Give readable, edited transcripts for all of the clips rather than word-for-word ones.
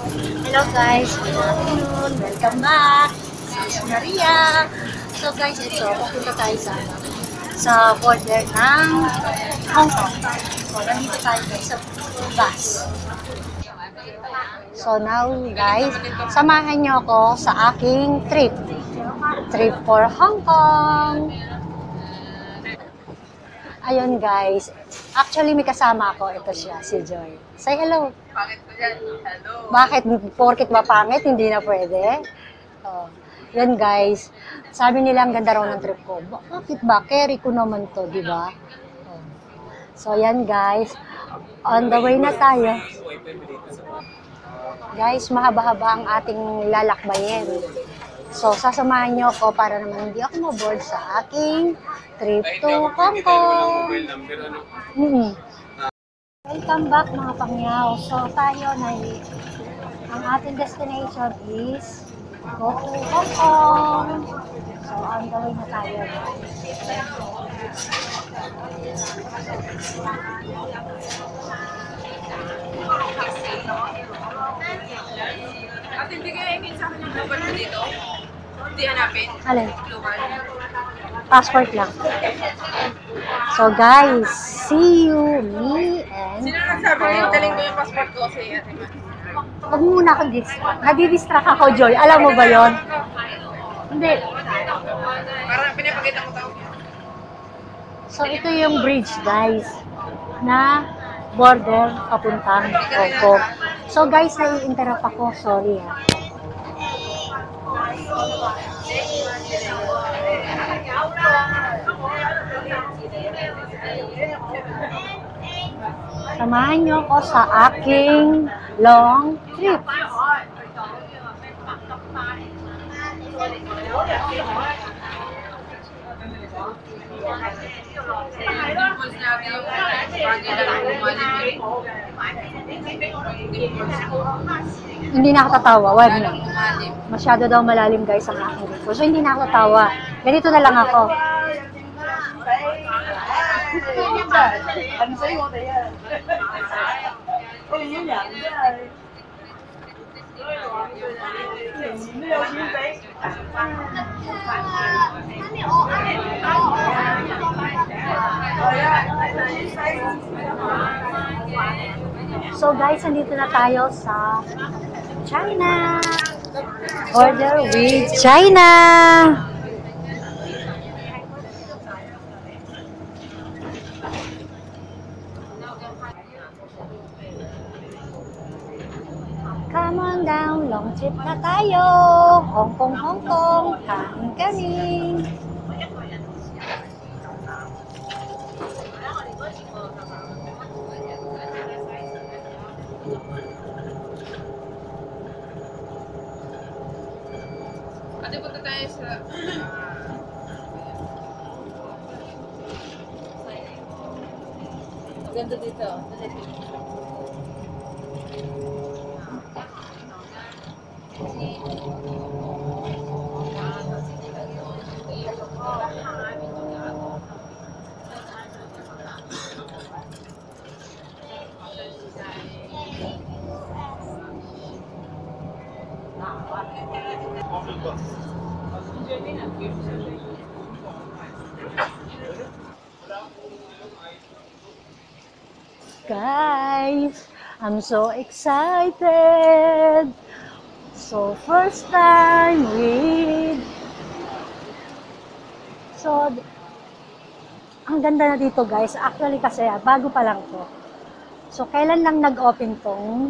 Hello guys, good afternoon. Welcome back. This is Maria. So guys, ito, pupunta tayo sa border ng Hong Kong. So, nandito tayo guys sa bus. So now guys, samahan niyo ako sa aking trip. Trip for Hong Kong. Ayun guys, actually may kasama ako. Ito siya, si Joy. Say hello. Pangit ko dyan. Hello. Bakit? Porkit ba pangit? Hindi na pwede? Oh. Yan guys. Sabi nila ang ganda raw ng trip ko. Bakit ba? Carry ko naman to, di ba? Oh. So yan guys. On the way na tayo. Guys, mahaba-haba ang ating lalakbayin. So, sasamahan niyo ako para naman hindi ako maboard sa aking trip to Hong Kong. Welcome back mga pangyaw. So, tayo na ang ating destination is go to Hong Kong. So, on the way na tayo. At hindi kaya ingin sa akin yung global na dito? Hindi hanapin? Alin? Global. Passport lang. So, guys, see you, me, and... Sino nagsabi ko yung daling ko yung passport ko sa Ate Ma? Huwag muna akong distract. Nadidistract ako, Joy. Alam mo ba yon? Hindi. Parang pinapakita ko tao. So, ito yung bridge, guys, na border papuntang Hong Kong. So, guys, nai-interrupt ako. Sorry, ha. Samahan niyo ako sa aking long trip. Dimples natin yung bagay lang umalimit. Dimples ko. Hindi na ako tatawa. Wag na. Umalim. Masyado daw malalim, guys, ang aking trip. So, hindi na ako tatawa. Ganito na lang ako. Ano sa'yo mo yan? Oh, yun yan. So, guys, nandito na tayo sa China. Border with China. Come on down, long trip na tayo. Hong Kong, Hong Kong. Kain kami. Ate, punta tayo sa... Ganda dito. Guys, I'm so excited. So, first time with... So, ang ganda na dito, guys. Actually, kasi bago pa lang to. So, kailan lang nag-open tong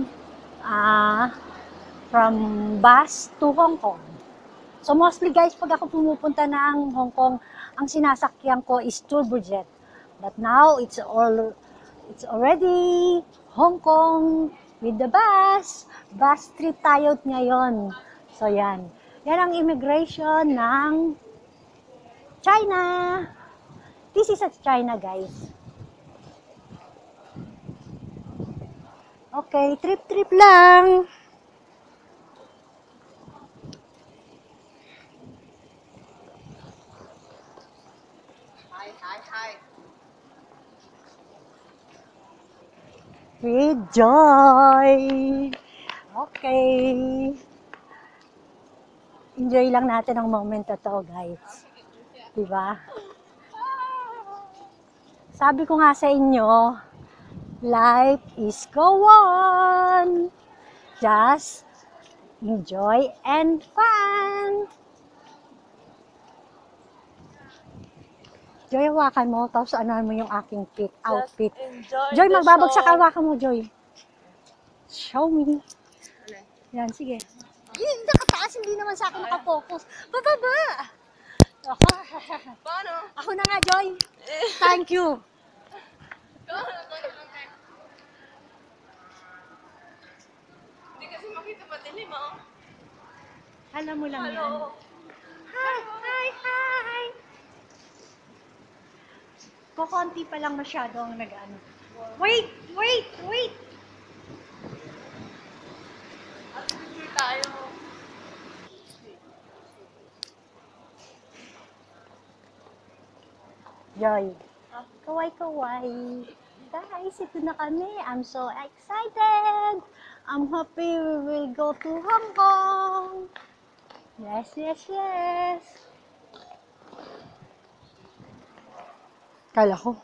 from bus to Hong Kong. So, mostly, guys, pag ako pumupunta ng Hong Kong, ang sinasakyan ko is turbojet. But now, it's already Hong Kong with the bus. Bus trip tayo ngayon. So, yan. Yan ang immigration ng China. This is at China, guys. Okay, trip-trip lang. With joy. Okay. Enjoy lang natin ang moment na to, guys. Diba? Sabi ko nga sa inyo, life is go on. Just enjoy and fun. Joy, hawakan mo, tapos anuhan mo yung aking outfit. Joy, magbabagsak, hawakan mo, Joy. Show me. Yan, sige. Yun, nakataas, hindi naman sa akin nakafocus. Bababa! Ako. Paano? Ako na nga, Joy. Thank you. Hindi kasi makita madilim, oh. Alam mo lang yan. Hello. Hi. Kukunti pa lang masyado ang nag-ano. Wait! At picture tayo. Joy. Kaway. Guys, ito na kami. I'm so excited. I'm happy we will go to Hong Kong. Yes. Kala ko.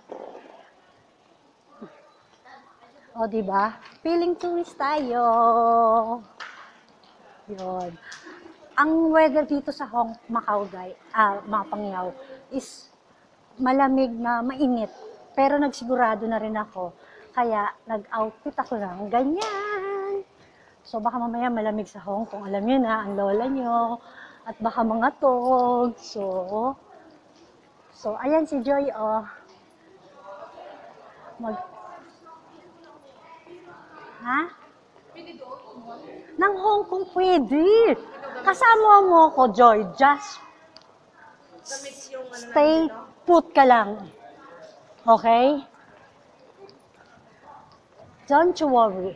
O, diba? Feeling tourist tayo. Yun. Ang weather dito sa Macau, mga Pangyaw, is malamig na mainit. Pero nagsigurado na rin ako. Kaya nag-outfit ako ng ganyan. So baka mamaya malamig sa Hong Kong. Alam nyo na, ang lola nyo. At baka mga tog. So ayan si Joy, oh. Nang Hong Kong pwede. Kasama mo ko, Joy. Just stay put ka lang. Okay? Don't you worry.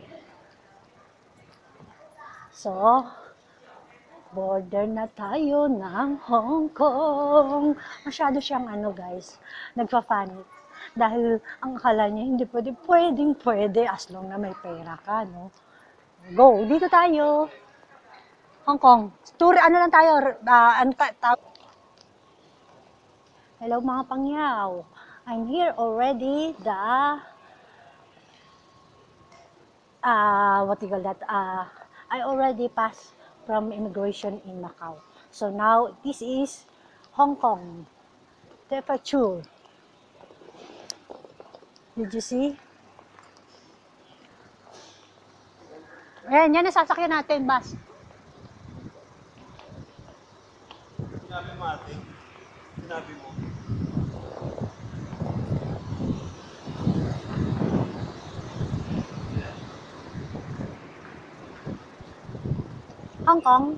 So, border na tayo ng Hong Kong. Masyado siyang guys, nagpa-panic. Dahil ang akala niya, hindi pwede as long na may pera ka, no? Go, dito tayo. Hong Kong. Tour, lang tayo? Hello mga Pangyaw. I'm here already, what do you call that? I already passed from immigration in Macau. So now, this is Hong Kong. Departure. Did you see? Ayan, yan ang sasakyan natin, bus. Sinabi mo ate. Sinabi mo. Hong Kong.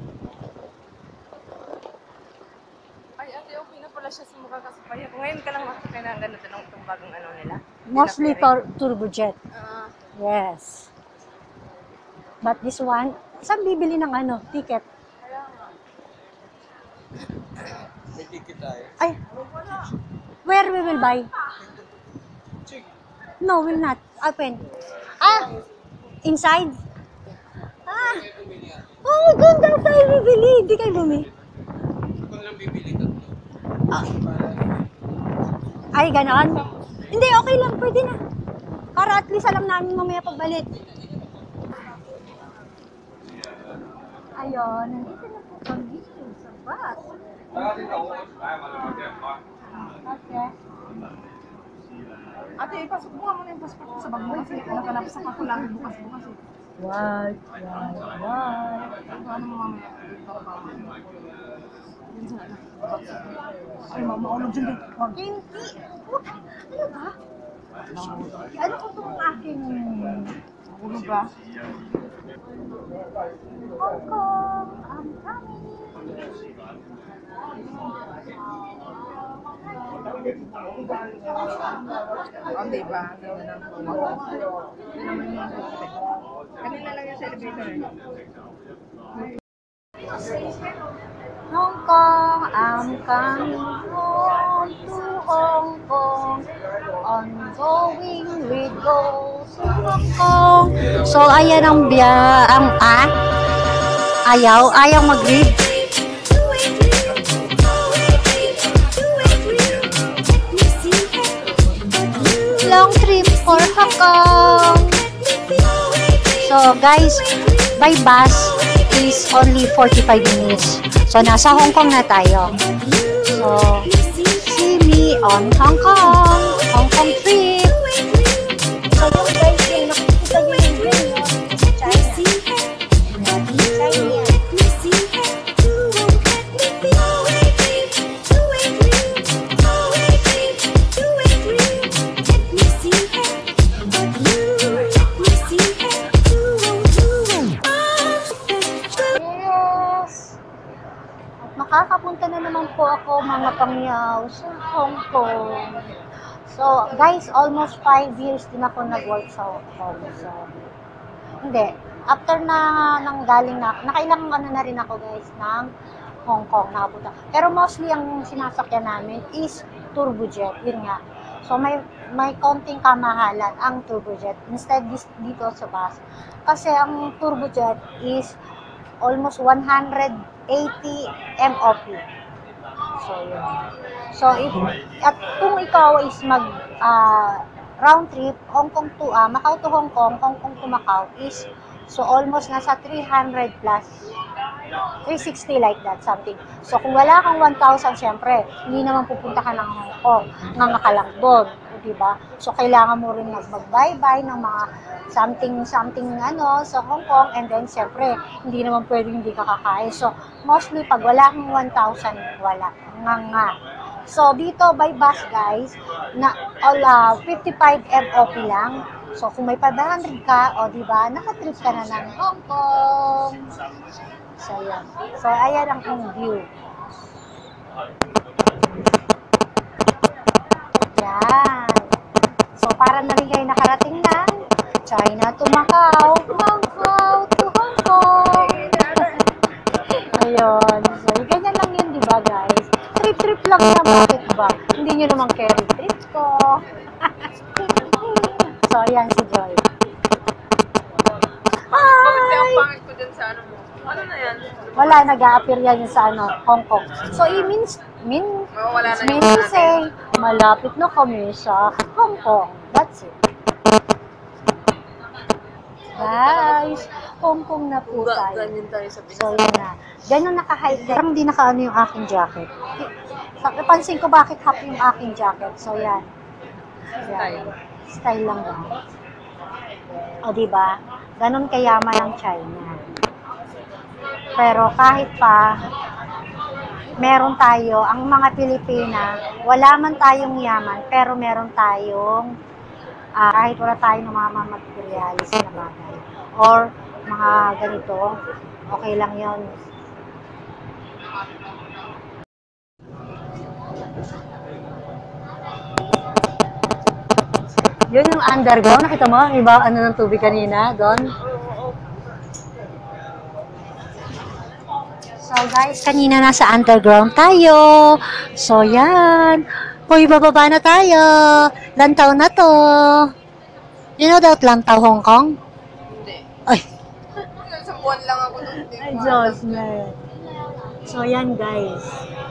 Ay, ate, okay na pala siya sa mukha kasi payag. Ngayon ka lang makikita na ang ganito ng itong bagong nila. Mostly turbojet. Yes. But this one, saan bibili ng ticket? Kaya nga. May ticket tayo. Ay, where we will buy? No, will not. Open. Inside? Oh, ganda tayo bibili. Hindi kayo bumili. Kung lang bibili tatlo. Ay, ganon? Hindi, okay lang. Pwede na. Para at least alam namin mamaya pagbalik. Ayun, nandito na po kami sa bus. Okay. Ate, ipasok mo nga muna yung passport sa bag mo kasi naganap sa kakulang bukas-bukas eh. Why? Ano mo mamaya? Ay, mamaulog dyan din. Hindi. Ano ba? Ano ko itong aking... Ulog ba? Hong Kong, I'm coming. Diba? Kanina lang yung celebrator eh. Hong Kong, I'm coming home to Hong Kong. Ongoing we go to Hong Kong. So, ayan ang Ayaw mag-read. Long trip for Hong Kong. So guys, by bus is only 45 minutes. So nasa Hong Kong na tayo. So see me on Hong Kong. Hong Kong trip. So yung guys, yung nakikita nyo yung green, China. China. Makakapunta na naman po ako mga pangyaw sa Hong Kong. So, guys, almost 5 years din ako nag-work sa Hong Kong. So, hindi. After nang galing na, nakailang na rin ako guys ng Hong Kong nakapunta. Pero mostly ang sinasakyan namin is turbojet. Yun nga. So, may konting kamahalan ang turbojet. Instead, dito sa bus. Kasi ang turbojet is almost 180 MOP. So, yun. So, at kung ikaw is round trip, Hong Kong to, Macau to Hong Kong to Macau is, so almost nasa 300 plus. 360 like that, something. So, kung wala kang 1,000, syempre, hindi naman pupunta ka ng Hong Kong, nga ka lang doon. Diba? So, kailangan mo rin mag-bye-bye ng mga something sa Hong Kong, and then, syempre, hindi naman pwedeng hindi ka kakain. So, mostly, pag wala kang 1,000, wala. Nga. So, dito, by bus, guys, na all 55 MOP lang. So, kung may 500 ka, o, diba, nakatrip ka na ng Hong Kong. So, yan. So, ayan ang view. Yan. So, para na rin kayo nakarating ng China to Macau, Macau to Hong Kong. Ayun. So, ganyan lang yun, di ba, guys? Trip-trip lang yan. Bakit ba? Hindi nyo naman carry trip ko. So, ayan si Joy. Bakit ang Hi! pangit ko dun sa ano mo? Ano na yan? Wala, nag-a-appear yan sa Hong Kong. So, it means Wala na yung to say, malapit na kami sa Hong Kong. That's it. Guys, Hong Kong na po tayo. Ganyan tayo sa Pinas. So, yun na. Ganun naka-hide. Parang di naka-ano yung aking jacket. Napansin ko bakit half yung aking jacket. So, yan. Style lang ba? O, diba? Ganun kayaman ang China. Pero kahit pa, meron tayo, ang mga Pilipina, wala man tayong yaman, pero meron tayong, kahit wala tayong mga materialis na bagay, or mga ganito, okay lang yon. Yun yung underground, nakita mo, iba ano ng tubig kanina, doon. So guys, kanina nasa underground tayo. So yan. Uy, bababa na tayo. Lantaw na to. You know that Lantaw, Hong Kong? Hindi. Ay, Sa buwan lang ako doon. ay Diyos na. So yan guys.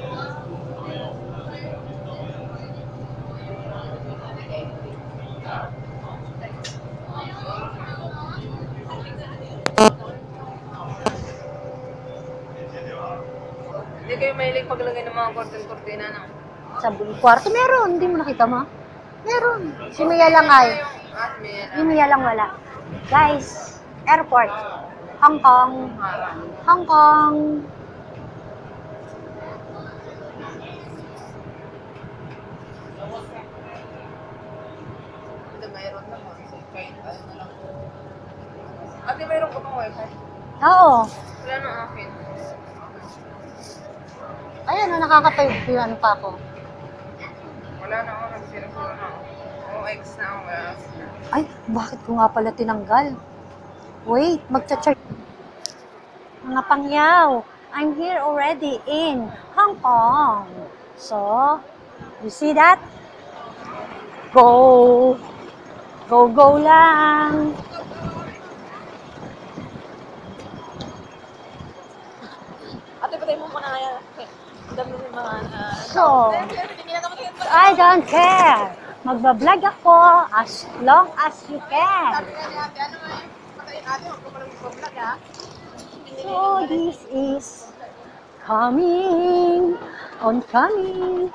Hindi kayo mahilig paglagay ng mga korten-kortina na. Sa kwarto meron. Hindi mo nakita mo? Meron. Si Mia lang ay. Si Mia lang wala. Guys, airport. Hong Kong. Hong Kong. Hindi, mayroon naman. Kahit ano na lang. Ate, mayroon ko pang wifi? Oo. Wala nang akin. Ayan, nakakatayuan pa ako. Wala na ako. Nagsira-sira na ako. OX na ako. Ay, bakit ko nga pala tinanggal? Wait, magcha-charge. Mga pangyaw, I'm here already in Hong Kong. So, you see that? Go! Go, go lang! Patay mo muna nga yan. Ang dami ng mga... So, I don't care. Magbablog ako as long as you can. So, this is coming on coming.